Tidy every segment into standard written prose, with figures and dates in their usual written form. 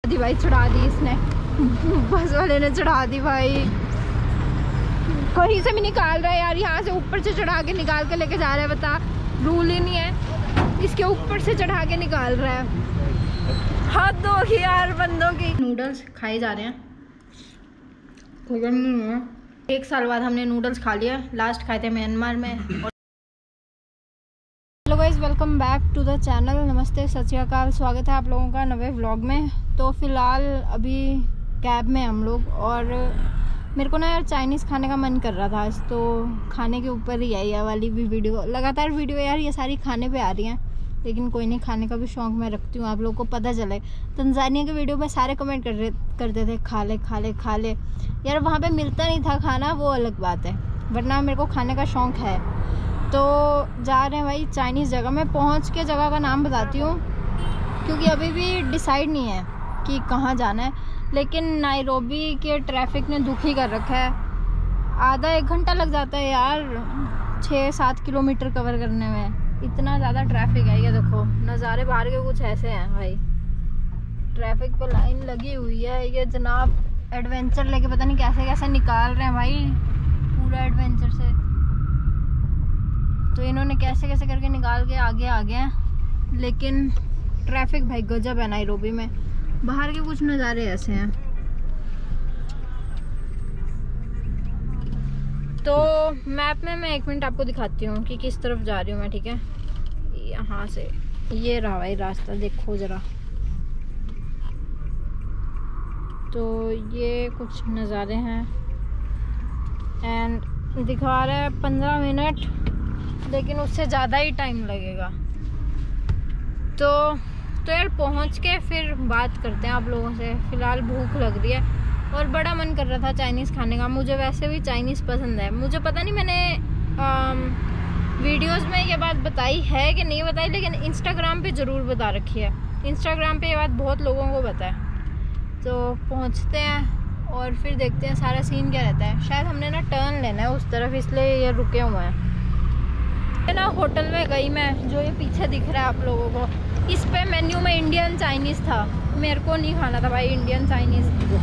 दी भाई, चढ़ा दी इसने, बस वाले ने चढ़ा दी भाई। कहीं से भी निकाल रहा है यार, यहाँ से ऊपर से चढ़ा के निकाल के लेके जा रहा है। बता, रूल ही नहीं है, इसके ऊपर से चढ़ा के निकाल रहा है। हाथ दो यार बंदों की। नूडल्स खाए जा रहे हैं, खत्म नहीं हुआ। 1 साल बाद हमने नूडल्स खा लिया। लास्ट खाए थे म्यांमार में। Hello guys, welcome back to the channel. नमस्ते, सत श्री अकाल, स्वागत है आप लोगों का नवे व्लॉग में। तो फिलहाल अभी कैब में हम लोग, और मेरे को ना यार चाइनीज़ खाने का मन कर रहा था आज, तो खाने के ऊपर ही है ये वाली भी वीडियो। लगातार वीडियो यार ये सारी खाने पे आ रही हैं, लेकिन कोई नहीं, खाने का भी शौक़ मैं रखती हूँ, आप लोगों को पता चले। तंजानिया के वीडियो में सारे कमेंट करते थे खा ले खा ले खा ले। यार वहाँ पे मिलता नहीं था खाना, वो अलग बात है, वरना मेरे को खाने का शौक़ है। तो जा रहे हैं भाई चाइनीज़ जगह में। पहुँच के जगह का नाम बताती हूँ, क्योंकि अभी भी डिसाइड नहीं है कि कहाँ जाना है। लेकिन नायरोबी के ट्रैफिक ने दुखी कर रखा है। आधा 1 घंटा लग जाता है यार 6-7 किलोमीटर कवर करने में, इतना ज़्यादा ट्रैफिक है। ये देखो नज़ारे बाहर के कुछ ऐसे हैं भाई, ट्रैफिक पे लाइन लगी हुई है। ये जनाब एडवेंचर लेके पता नहीं कैसे कैसे निकाल रहे हैं भाई, पूरा एडवेंचर से। तो इन्होंने कैसे कैसे करके निकाल के आगे आ गए हैं, लेकिन ट्रैफिक भाई गजब है नायरोबी में। बाहर के कुछ नज़ारे ऐसे हैं। तो मैप में मैं 1 मिनट आपको दिखाती हूँ कि किस तरफ जा रही हूँ मैं, ठीक है। यहाँ से ये रहा भाई रास्ता, देखो ज़रा। तो ये कुछ नज़ारे हैं एंड दिखा रहा है 15 मिनट, लेकिन उससे ज़्यादा ही टाइम लगेगा। तो यार पहुँच के फिर बात करते हैं आप लोगों से। फ़िलहाल भूख लग रही है और बड़ा मन कर रहा था चाइनीज़ खाने का। मुझे वैसे भी चाइनीज़ पसंद है। मुझे पता नहीं मैंने वीडियोस में ये बात बताई है कि नहीं बताई, लेकिन इंस्टाग्राम पे ज़रूर बता रखी है। इंस्टाग्राम पे ये बात बहुत लोगों को पता है। तो पहुँचते हैं और फिर देखते हैं सारा सीन क्या रहता है। शायद हमने ना टर्न लेना है उस तरफ, इसलिए ये रुके हुए हैं ना। होटल में गई मैं, जो ये पीछे दिख रहा है आप लोगों को, इस पे मेन्यू में इंडियन चाइनीज़ था। मेरे को नहीं खाना था भाई इंडियन चाइनीज़,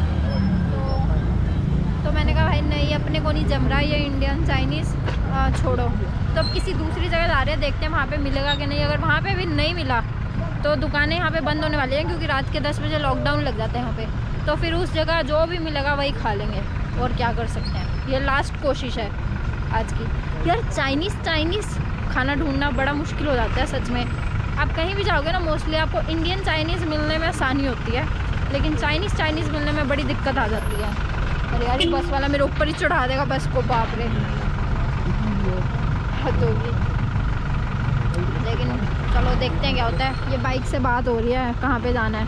तो मैंने कहा भाई नहीं, अपने को नहीं जम रहा ये इंडियन चाइनीज़, छोड़ो। तो अब किसी दूसरी जगह जा रहे हैं, देखते हैं वहाँ पे मिलेगा कि नहीं। अगर वहाँ पे भी नहीं मिला तो दुकानें यहाँ पे बंद होने वाली हैं, क्योंकि रात के 10 बजे लॉकडाउन लग जाते हैं यहाँ पे। तो फिर उस जगह जो भी मिलेगा वही खा लेंगे, और क्या कर सकते हैं। ये लास्ट कोशिश है आज की। यार चाइनीज़ खाना ढूंढना बड़ा मुश्किल हो जाता है सच में। आप कहीं भी जाओगे ना, मोस्टली आपको इंडियन चाइनीज़ मिलने में आसानी होती है, लेकिन चाइनीज़ मिलने में बड़ी दिक्कत आ जाती है। अरे यार ये बस वाला मेरे ऊपर ही चढ़ा देगा बस को, बाप रे, हद होगी। लेकिन चलो देखते हैं क्या होता है। ये बाइक से बात हो रही है कहाँ पे जाना है।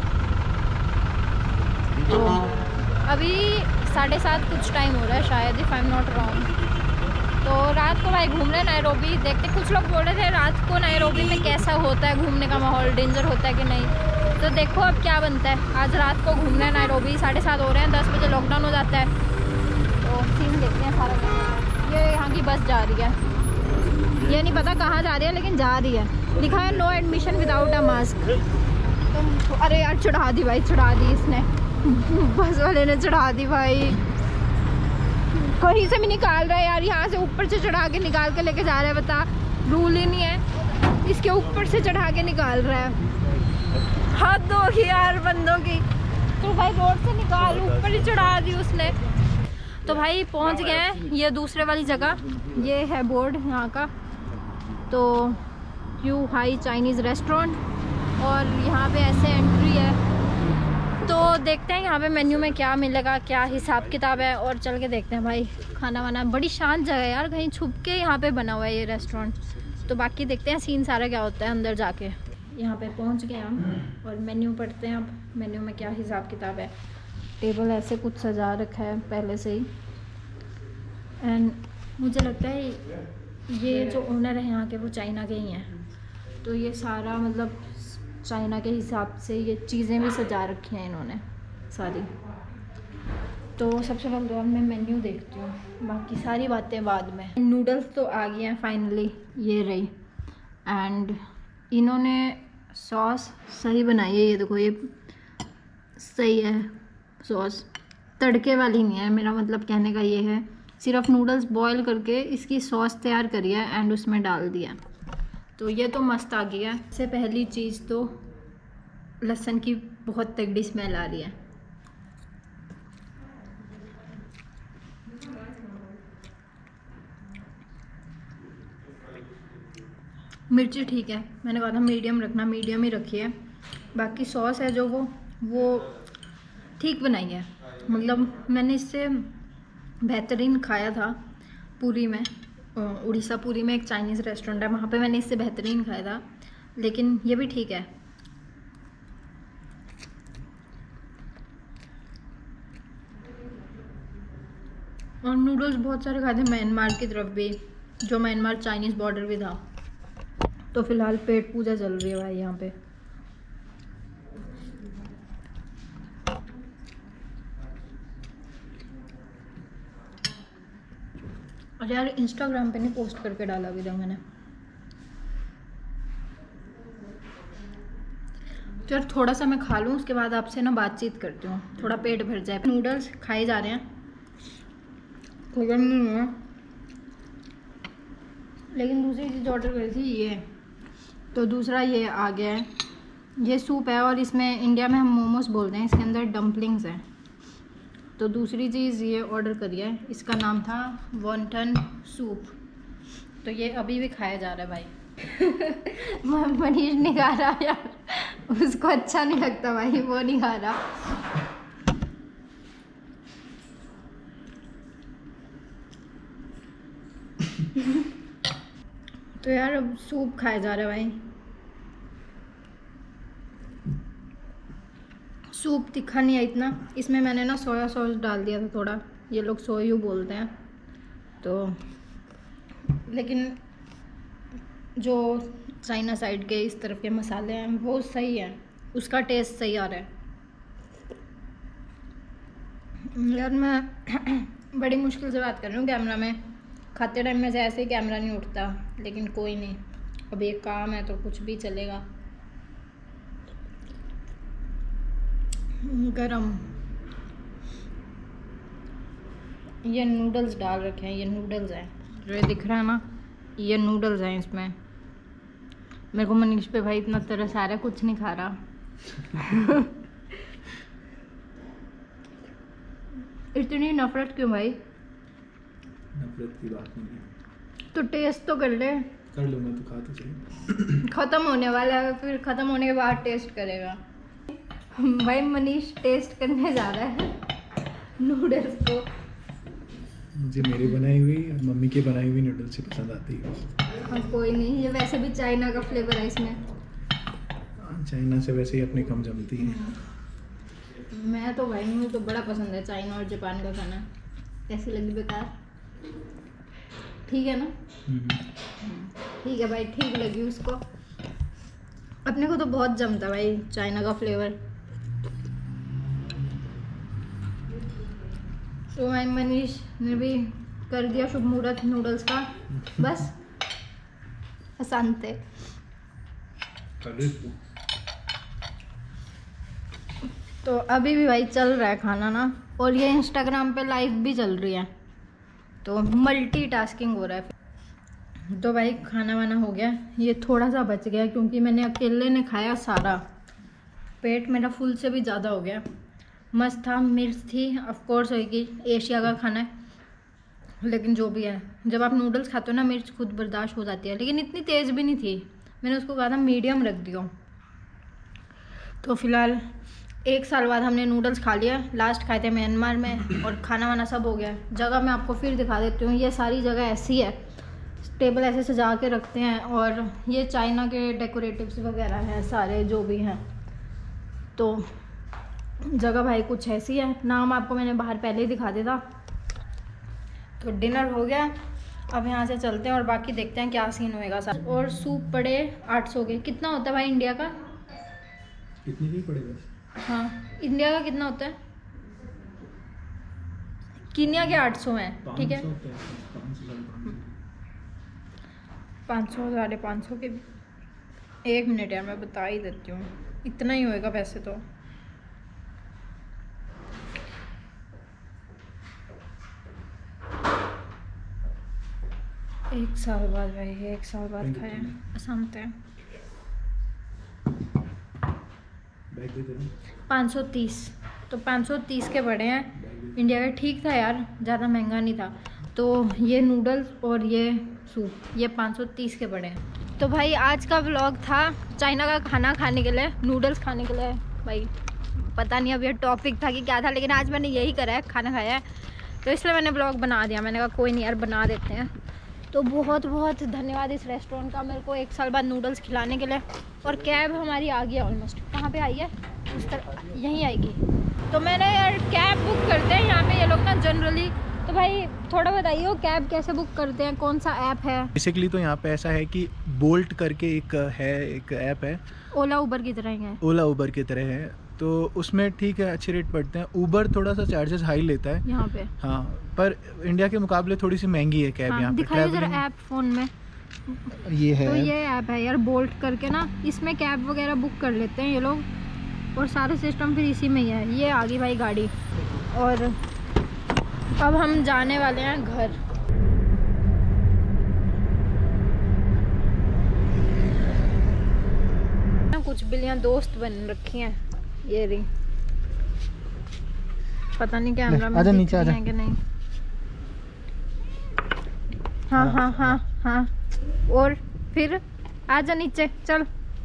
तो अभी 7:30 कुछ टाइम हो रहा है शायद, if I am not wrong. तो रात को भाई घूम रहे हैं नायरोबी, देखते। कुछ लोग बोल रहे थे रात को नायरोबी में कैसा होता है घूमने का माहौल, डेंजर होता है कि नहीं। तो देखो अब क्या बनता है। आज रात को घूम रहे हैं नायरोबी, 7:30 हो रहे हैं, 10 बजे लॉकडाउन हो जाता है। तो सीन देखते हैं सारा। ये यहाँ की बस जा रही है, ये नहीं पता कहाँ जा रही है, लेकिन जा रही है। लिखा है no admission without a mask. तो अरे यार चढ़ा दी भाई, चढ़ा दी इसने, बस वाले ने चढ़ा दी भाई। कहीं से भी निकाल रहा है यार, यहाँ से ऊपर से चढ़ा के निकाल के लेके जा रहा है। बता, रूल ही नहीं है, इसके ऊपर से चढ़ा के निकाल रहा है। हाथ दो यार बंदों की। तो भाई रोड से निकाल, ऊपर ही चढ़ा दी उसने। तो भाई पहुँच गए हैं ये दूसरे वाली जगह। ये है बोर्ड यहाँ का, तो यू हाई चाइनीज़ रेस्टोरेंट, और यहाँ पे ऐसे एंट्री है। तो देखते हैं यहाँ पे मेन्यू में क्या मिलेगा, क्या हिसाब किताब है, और चल के देखते हैं भाई खाना वाना। बड़ी शांत जगह है यार, कहीं छुप के यहाँ पे बना हुआ है ये रेस्टोरेंट। तो बाकी देखते हैं सीन सारा क्या होता है अंदर जाके। यहाँ पे पहुँच गए हम और मेन्यू पढ़ते हैं अब, मेन्यू में क्या हिसाब किताब है। टेबल ऐसे कुछ सजा रखा है पहले से ही, एंड मुझे लगता है ये जो ओनर है यहाँ के वो चाइना के ही हैं। तो ये सारा मतलब चाइना के हिसाब से ये चीज़ें भी सजा रखी हैं इन्होंने सारी। तो सबसे पहले तो मैं मेन्यू देखती हूँ, बाकी सारी बातें बाद में। नूडल्स तो आ गए हैं फाइनली, ये रही। एंड इन्होंने सॉस सही बनाई है, ये देखो, ये सही है सॉस, तड़के वाली नहीं है, मेरा मतलब कहने का ये है। सिर्फ नूडल्स बॉईल करके इसकी सॉस तैयार करी है एंड उसमें डाल दिया, तो ये तो मस्त आ गया है। सबसे पहली चीज़ तो लहसुन की बहुत तगड़ी स्मेल आ रही है। मिर्ची ठीक है, मैंने कहा था मीडियम रखना, मीडियम ही रखी है। बाकी सॉस है जो वो ठीक बनाई है, मतलब मैंने इससे बेहतरीन खाया था पुरी में, उड़ीसा पुरी में एक चाइनीज़ रेस्टोरेंट है, वहाँ पे मैंने इससे बेहतरीन खाया था, लेकिन ये भी ठीक है। और नूडल्स बहुत सारे खाए थे म्यांमार की तरफ भी, जो म्यांमार चाइनीज़ बॉर्डर भी था। तो फिलहाल पेट पूजा चल रही है भाई यहाँ पे। और यार इंस्टाग्राम पे नहीं पोस्ट करके डाला अभी तक मैंने। तो यार थोड़ा सा मैं खा लूँ, उसके बाद आपसे ना बातचीत करती हूँ, थोड़ा पेट भर जाए। नूडल्स खाए जा रहे हैं, खत्म नहीं हुआ। लेकिन दूसरी चीज़ ऑर्डर करी थी ये, तो दूसरा ये आ गया है। ये सूप है और इसमें इंडिया में हम मोमोज बोलते हैं, इसके अंदर डम्पलिंग्स हैं। तो दूसरी चीज़ ये ऑर्डर करी है, इसका नाम था वॉन्टन सूप। तो ये अभी भी खाया जा रहा है भाई। मनीष नहीं खा रहा यार, उसको अच्छा नहीं लगता भाई, वो नहीं खा रहा। तो यार अब सूप खाया जा रहा है भाई। सूप तीखा नहीं है इतना, इसमें मैंने ना सोया सॉस डाल दिया था थोड़ा, ये लोग सोयू बोलते हैं। तो लेकिन जो चाइना साइड के इस तरफ के मसाले हैं वो सही है, उसका टेस्ट सही आ रहा है। यार मैं बड़ी मुश्किल से बात कर रही हूँ कैमरा में, खाते टाइम में से ऐसे ही कैमरा नहीं उठता, लेकिन कोई नहीं, अब एक काम है तो कुछ भी चलेगा। गरम ये नूडल्स डाल रखे हैं, ये नूडल्स हैं जो ये दिख रहा है ना, ये नूडल्स हैं। इसमें मेरे को मनीष पे भाई इतना तरस आ रहा है, कुछ नहीं खा रहा। इतनी नफरत क्यों भाई? नफरत की बात नहीं है, तो टेस्ट तो कर ले। कर लूँगा, तो खा तो सही। खत्म होने वाला है, फिर खत्म होने के बाद टेस्ट करेगा भाई। मनीष टेस्ट करने जा रहा है नूडल्स को। मुझे मेरी बनाई हुई और मम्मी की बनाई हुई नूडल्स ही पसंद आती है। हाँ कोई नहीं, ये वैसे भी चाइना का फ्लेवर है इसमें। चाइना से वैसे ही अपनी कम जमती है। मैं तो भाई मुझे तो बड़ा पसंद है चाइना और जापान का खाना। कैसी लगी बेकार? ठीक है ना? ठीक है भाई, ठीक लगी उसको। अपने को तो बहुत जमता भाई चाइना का फ्लेवर। तो भाई मनीष ने भी कर दिया शुभ मुहूर्त नूडल्स का, बस शांत है। तो अभी भी भाई चल रहा है खाना ना, और ये इंस्टाग्राम पे लाइव भी चल रही है, तो मल्टीटास्किंग हो रहा है। तो भाई खाना वाना हो गया, ये थोड़ा सा बच गया क्योंकि मैंने अकेले ने खाया सारा, पेट मेरा फुल से भी ज़्यादा हो गया। मस्त था, मिर्च थी, ऑफ कोर्स होगी, एशिया का खाना है। लेकिन जो भी है, जब आप नूडल्स खाते हो ना मिर्च खुद बर्दाश्त हो जाती है, लेकिन इतनी तेज़ भी नहीं थी। मैंने उसको कहा था मीडियम रख दियो। तो फिलहाल 1 साल बाद हमने नूडल्स खा लिया। लास्ट खाए थे म्यांमार में, और खाना वाना सब हो गया। जगह मैं आपको फिर दिखा देती हूँ, ये सारी जगह ऐसी है, टेबल ऐसे सजा के रखते हैं, और ये चाइना के डेकोरेटिव्स वगैरह हैं सारे जो भी हैं। तो जगह भाई कुछ ऐसी है, नाम आपको मैंने बाहर पहले ही दिखा दिया था। तो डिनर हो गया, अब यहाँ से चलते हैं और बाकी देखते हैं क्या सीन होएगा सर। और सूप पड़े 800 के। कितना होता है भाई इंडिया का? कितनी भी पड़ेगा? हाँ इंडिया का कितना होता है? कीनिया के 800 हैं, ठीक है। 500 550 के। 1 मिनट यार मैं बता ही देती हूँ, इतना ही होएगा वैसे तो। 1 साल बाद भाई, 1 साल बाद खाया असम से। बैग दे देना। 530, तो 530 के पड़े हैं इंडिया का। ठीक था यार, ज़्यादा महंगा नहीं था। तो ये नूडल्स और ये सूप, ये 530 के पड़े हैं। तो भाई आज का व्लॉग था चाइना का खाना खाने के लिए, नूडल्स खाने के लिए। भाई पता नहीं अब ये टॉपिक था कि क्या था, लेकिन आज मैंने यही करा है, खाना खाया है, तो इसलिए मैंने व्लॉग बना दिया। मैंने कहा कोई नहीं यार, बना देते हैं। तो बहुत बहुत धन्यवाद इस रेस्टोरेंट का, मेरे को 1 साल बाद नूडल्स खिलाने के लिए। और कैब हमारी आ गई है ऑलमोस्ट। कहाँ पे आई है? उस तरह यहीं आएगी। तो मैंने यार कैब बुक करते हैं यहाँ पे ये लोग ना जनरली। तो भाई थोड़ा बताइए कैब कैसे बुक करते हैं, कौन सा ऐप है? बेसिकली तो यहाँ पे ऐसा है कि बोल्ट करके एक ऐप है, ओला उबर की तरह ही है। ओला उबर की तरह है, तो उसमें ठीक है, अच्छे रेट पड़ते हैं। उबर थोड़ा सा चार्जेस हाई लेता है यहाँ पे। हाँ, पर इंडिया के मुकाबले थोड़ी सी महंगी है कैब यहाँ पे। दिखाइए जरा ऐप फ़ोन में। ये है, तो ये ऐप है यार बोल्ट करके ना, इसमें कैब वगैरह बुक कर लेते हैं ये लोग, और सारे सिस्टम फिर इसी में ही है। ये आ गई भाई गाड़ी, और अब हम जाने वाले हैं घर। कुछ बिल्लियाँ दोस्त बन रखी हैं, ये रही। पता नहीं कैमरा में दिख रही हैं कि नहीं। हाँ हाँ हाँ हाँ, और फिर आजा नीचे चल।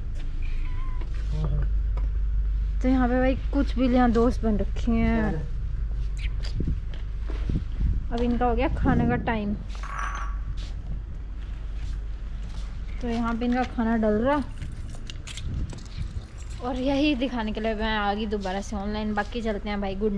तो यहाँ पे भाई कुछ बिल्लियाँ दोस्त बन रखी हैं। अब इनका हो गया खाने का टाइम, तो यहाँ पे इनका खाना डल रहा। और यही दिखाने के लिए मैं आ गई दोबारा से ऑनलाइन। बाकी चलते हैं भाई, गुड।